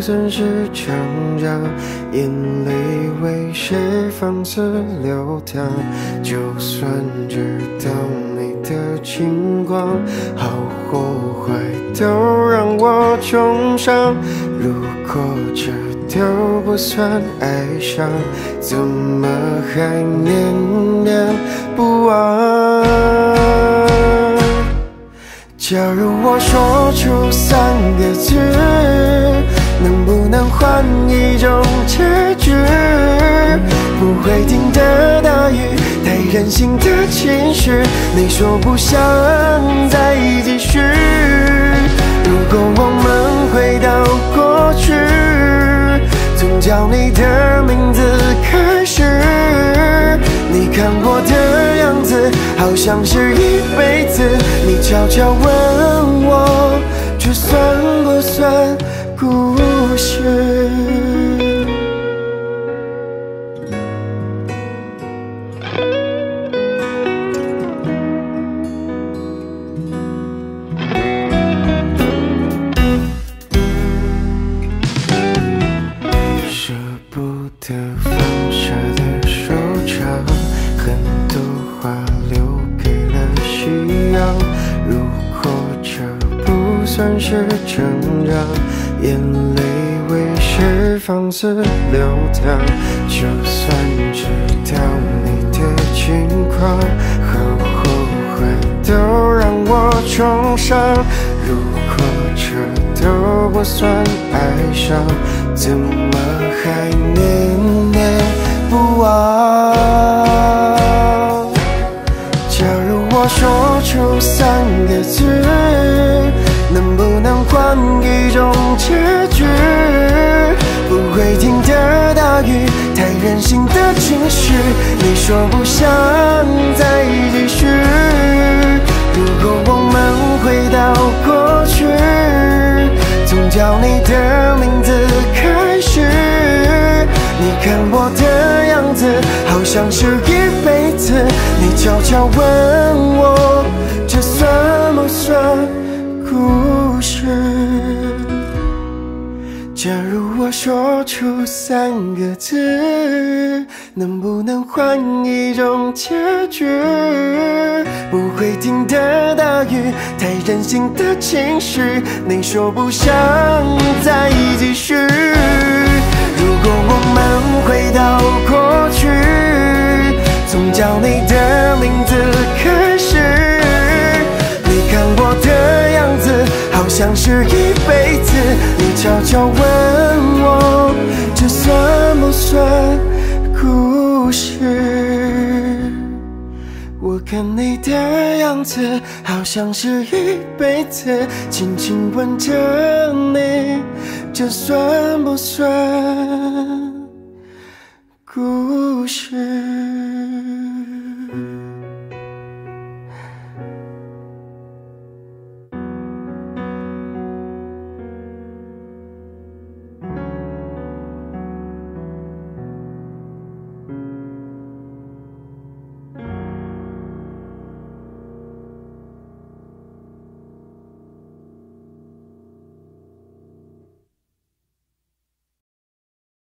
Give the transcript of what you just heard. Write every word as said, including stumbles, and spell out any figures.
算是成长，眼泪为谁放肆流淌？就算知道你的情况，好或坏都让我重伤。如果这都不算爱上，怎么还念念不忘？假如我说出三个字，能不能换一种结局？不会停的大雨，太任性的情绪，你说不想再继续。如果我们回到过去，从叫你的名字开始，你看我的样子好像是一辈子，你悄悄问我，这算不算故事？舍不得放下的收场，很多话留给了夕阳。如果这不算是成长，眼泪为谁放肆流淌？就算知道你的情况，好或坏都让我重伤。如果这都不算爱上，怎么还念念不忘？假如我说出三个字，能不能换一种结局？不会停的大雨，太任性的情绪，你说不想再继续。如果我们回到过去，从叫你的名字开始，你看我的样子好像是一辈子，你悄悄问我，这算不算故事？假如我说出三个字，能不能换一种结局？不会停的大雨，太任性的情绪，你说不想再继续。如果我们回到过去，从叫你的名字开始，你看我的样子好像是一辈子，你悄悄问我，这算不算故事？我看你的样子好像是一辈子，轻轻吻着你，这算不算故事？